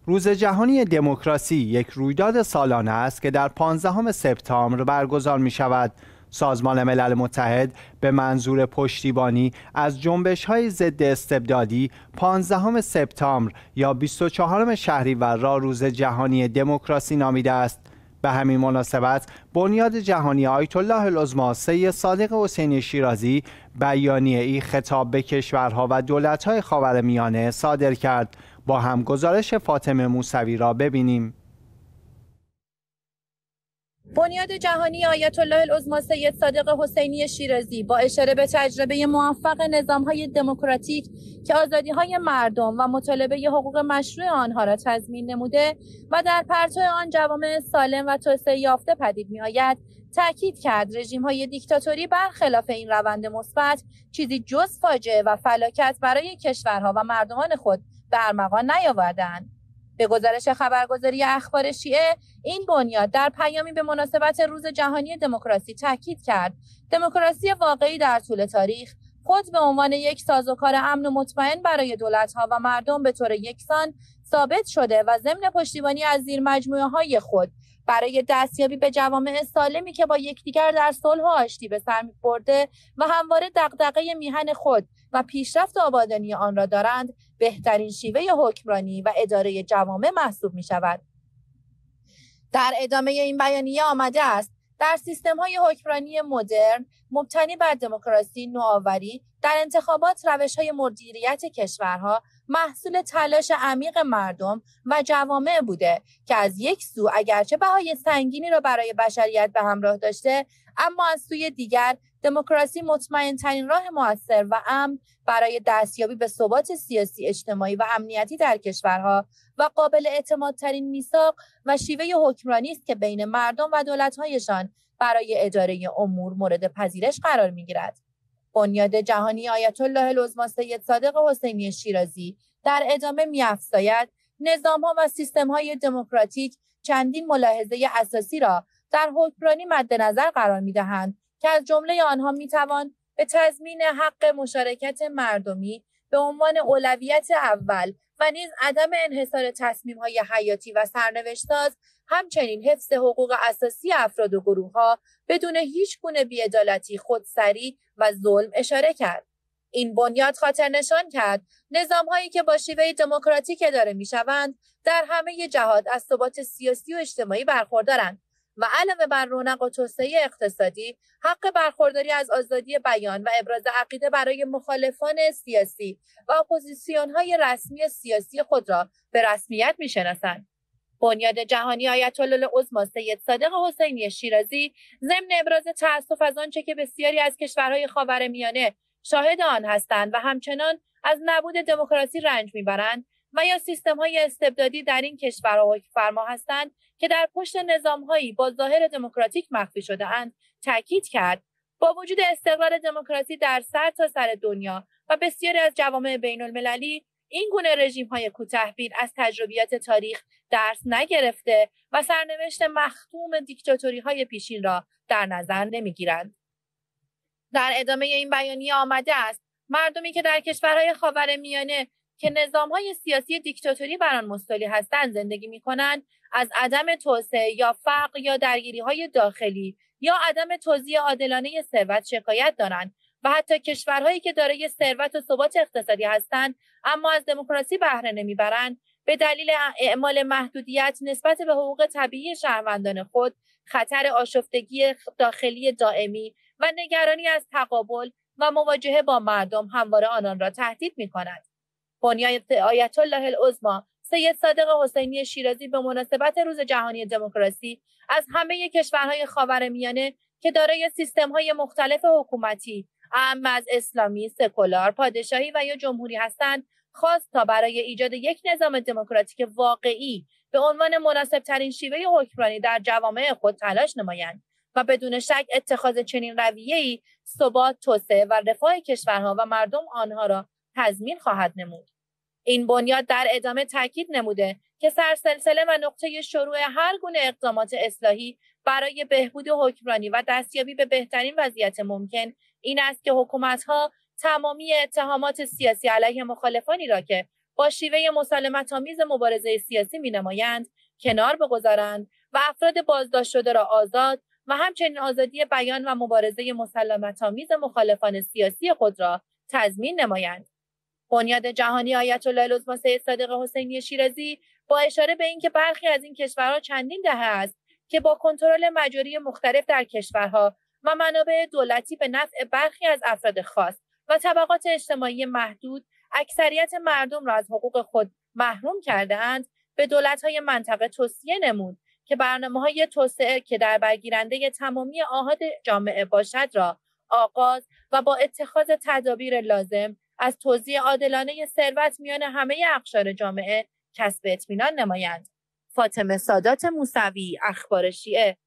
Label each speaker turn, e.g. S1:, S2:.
S1: روز جهانی دموکراسی یک رویداد سالانه است که در 15 سپتامبر برگزار می شود. سازمان ملل متحد به منظور پشتیبانی از جنبش‌های ضد استبدادی 15 سپتامبر یا 24 شهریور را روز جهانی دموکراسی نامیده است. به همین مناسبت بنیاد جهانی آیت الله العظما سید صادق حسینی شیرازی بیانیه‌ای خطاب به کشورها و دولت‌های خاورمیانه صادر کرد. با هم گزارش فاطمه موسوی را ببینیم.
S2: بنیاد جهانی آیت الله العظما سید صادق حسینی شیرازی با اشاره به تجربه موفق نظام‌های دموکراتیک که آزادی‌های مردم و مطالبه حقوق مشروع آنها را تضمین نموده و در پرتو آن جوامع سالم و توسعه یافته پدید می‌آید، تأکید کرد رژیم‌های دیکتاتوری برخلاف این روند مثبت چیزی جز فاجعه و فلاکت برای کشورها و مردمان خود به ارمغان نیاوردند. به گزارش خبرگزاری اخبار شیعه، این بنیاد در پیامی به مناسبت روز جهانی دموکراسی تاکید کرد دموکراسی واقعی در طول تاریخ خود به عنوان یک سازوکار امن و مطمئن برای دولت‌ها و مردم به طور یکسان ثابت شده و ضمن پشتیبانی از زیرمجموعه‌های خود برای دستیابی به جوامع سالمی که با یکدیگر در صلح و آشتی به سر می‌برده و همواره دغدغه میهن خود و پیشرفت آبادانی آن را دارند، بهترین شیوه حکمرانی و اداره جوامع محسوب می‌شود. در ادامه این بیانیه آمده است در سیستم‌های حکمرانی مدرن مبتنی بر دموکراسی نوآوری در انتخابات روش‌های مدیریت کشورها محصول تلاش عمیق مردم و جوامع بوده که از یک سو اگرچه بهای سنگینی را برای بشریت به همراه داشته، اما از سوی دیگر دموکراسی مطمئن‌ترین راه مؤثر و امن برای دستیابی به ثبات سیاسی، اجتماعی و امنیتی در کشورها و قابل اعتمادترین میثاق و شیوه حکمرانی است که بین مردم و دولت‌هایشان برای اداره امور مورد پذیرش قرار می‌گیرد. بنیاد جهانی آیت الله العظما سید صادق حسینی شیرازی در ادامه می‌افزاید نظام‌ها و سیستم‌های دموکراتیک چندین ملاحظه اساسی را در حکمرانی مد نظر قرار می‌دهند که از جمله آنها می‌توان به تضمین حق مشارکت مردمی به عنوان اولویت اول و نیز عدم انحصار تصمیم‌های حیاتی و سرنوشت‌ساز، همچنین حفظ حقوق اساسی افراد و گروه‌ها بدون هیچ گونه بی‌عدالتی، خودسری و ظلم اشاره کرد. این بنیاد خاطر نشان کرد نظام‌هایی که با شیوه دموکراتیک اداره می‌شوند در همه جهات از ثبات سیاسی و اجتماعی برخوردارند و علاوه بر رونق و توسعه اقتصادی، حق برخورداری از آزادی بیان و ابراز عقیده برای مخالفان سیاسی و اپوزیسیون‌های رسمی سیاسی خود را به رسمیت می‌شناسند. بنیاد جهانی آیت الله العظما سید صادق حسینی شیرازی ضمن ابراز تأسف از آنچه که بسیاری از کشورهای خاورمیانه شاهد آن هستند و همچنان از نبود دموکراسی رنج میبرند و یا سیستم‌های استبدادی در این کشورها حکمفرما هستند که در پشت نظام‌هایی با ظاهر دموکراتیک مخفی شده‌اند، تاکید کرد با وجود استقرار دموکراسی در سرتاسر دنیا و بسیاری از جوامع بین‌المللی، این گونه رژیم‌های کوتاه‌بین از تجربیات تاریخ درس نگرفته و سرنوشت مختوم دیکتاتوری‌های پیشین را در نظر نمی‌گیرند. در ادامه این بیانیه آمده است مردمی که در کشورهای خاورمیانه که نظام‌های سیاسی دیکتاتوری بر آن مستولی هستند زندگی می‌کنند، از عدم توسعه یا فقر یا درگیری‌های داخلی یا عدم توزیع عادلانه ثروت شکایت دارند و حتی کشورهایی که دارای ثروت و ثبات اقتصادی هستند اما از دموکراسی بهره نمیبرند، به دلیل اعمال محدودیت نسبت به حقوق طبیعی شهروندان خود، خطر آشفتگی داخلی دائمی و نگرانی از تقابل و مواجهه با مردم همواره آنان را تهدید می‌کند. بنیاد آیت الله العظما سید صادق حسینی شیرازی به مناسبت روز جهانی دموکراسی از همه کشورهای خاورمیانه که دارای سیستم‌های مختلف حکومتی، اعم از اسلامی، سکولار، پادشاهی و یا جمهوری هستند، خواست تا برای ایجاد یک نظام دموکراتیک واقعی به عنوان مناسب‌ترین شیوه حکمرانی در جوامع خود تلاش نمایند و بدون شک اتخاذ چنین رویه‌ای ثبات، توسعه و رفاه کشورها و مردم آنها را تضمین خواهد نمود. این بنیاد در ادامه تاکید نموده که سرسلسله و نقطه شروع هر گونه اقدامات اصلاحی برای بهبود حکمرانی و دستیابی به بهترین وضعیت ممکن این است که حکومت‌ها تمامی اتهامات سیاسی علیه مخالفانی را که با شیوه مسالمت‌آمیز مبارزه سیاسی می‌نمایند کنار بگذارند و افراد بازداشت شده را آزاد و همچنین آزادی بیان و مبارزه مسالمت‌آمیز مخالفان سیاسی خود را تضمین نمایند. بنیاد جهانی آیت الله العظما سید صادق حسینی شیرازی با اشاره به اینکه برخی از این کشورها چندین دهه است که با کنترل مجاری مختلف در کشورها و منابع دولتی به نفع برخی از افراد خاص و طبقات اجتماعی محدود اکثریت مردم را از حقوق خود محروم کرده‌اند، به دولت‌های منطقه توصیه نمود که برنامه‌های توسعه که در برگیرنده تمامی آحاد جامعه باشد را آغاز و با اتخاذ تدابیر لازم از توزیع عادلانه ثروت میان همه اقشار جامعه کسب اطمینان نمایند. فاطمه سادات موسوی، اخبار شیعه.